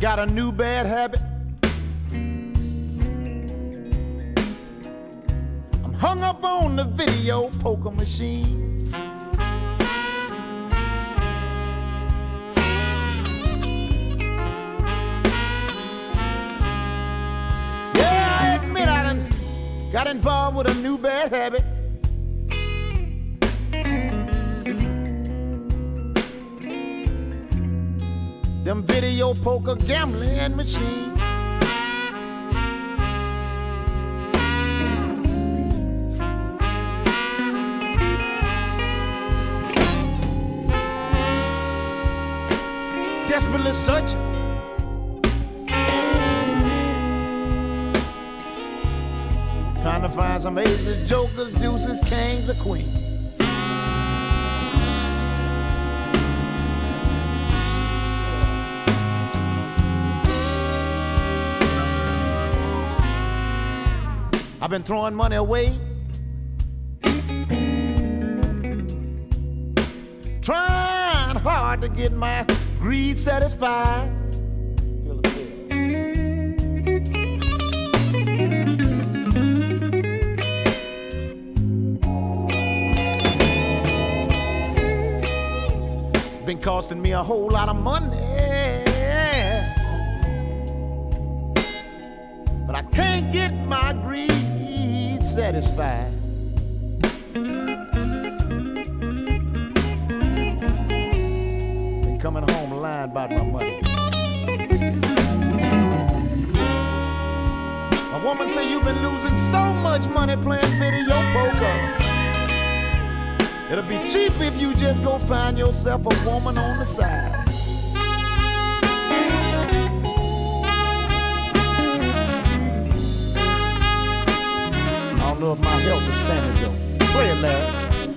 got a new bad habit. I'm hung up on the video poker machine. Yeah, I admit I done got involved with a new bad habit. Them video poker gambling machines. Desperately searching, trying to find some aces, jokers, deuces, kings, or queens. I've been throwing money away, trying hard to get my greed satisfied. Been costing me a whole lot of money, but I can't get my greed satisfied. Been coming home lying about my money. A woman say you've been losing so much money playing video poker. It'll be cheap if you just go find yourself a woman on the side. I don't know if my health is standing though. Play it, Larry.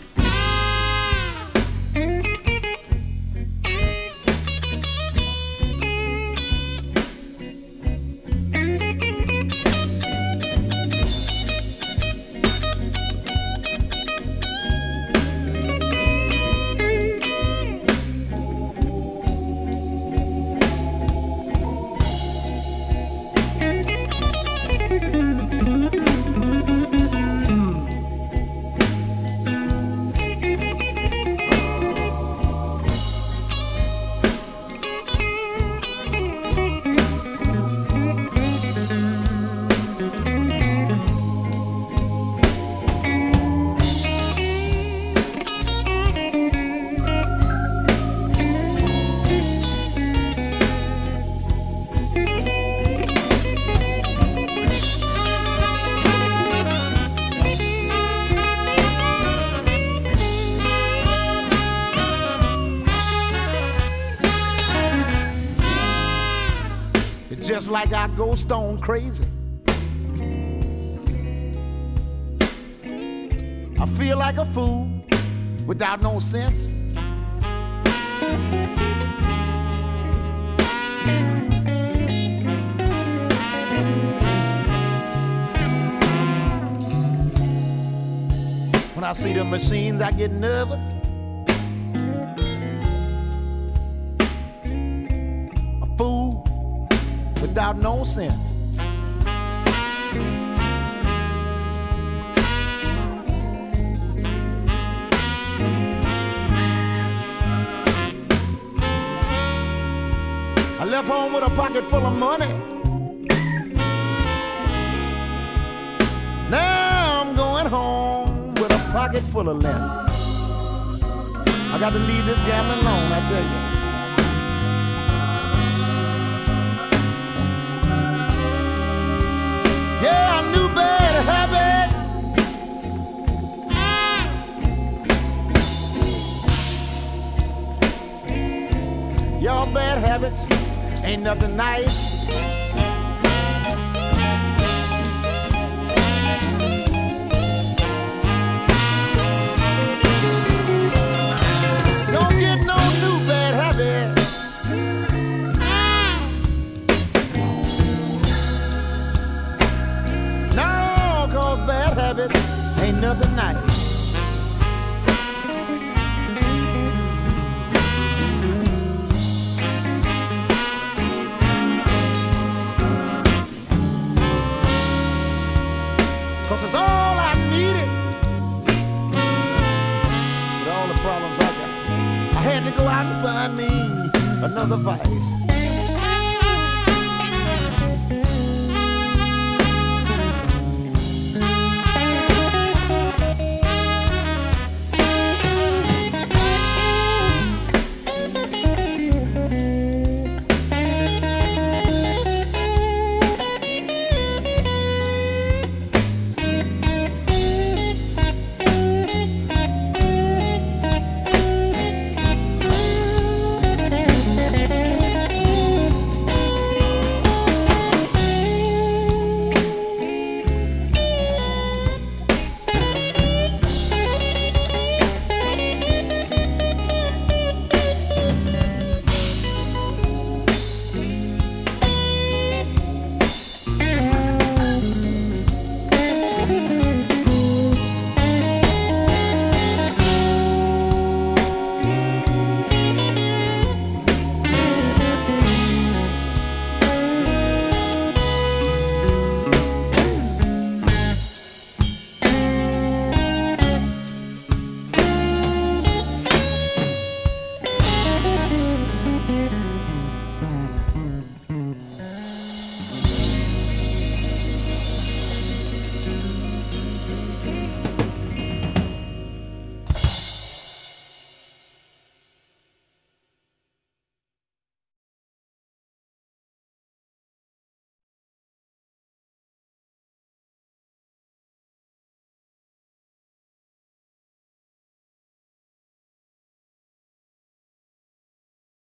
Just like I go stone crazy. I feel like a fool without no sense. When I see the machines, I get nervous. A fool without no sense. I left home with a pocket full of money. Now I'm going home with a pocket full of lint. I got to leave this gambling alone, I tell you. Yeah, a new bad habit. Y'all bad habits ain't nothing nice. Don't get no new bad habit. Bad habits ain't nothing nice. 'cause it's all I needed. With all the problems I got, I had to go out and find me another vice.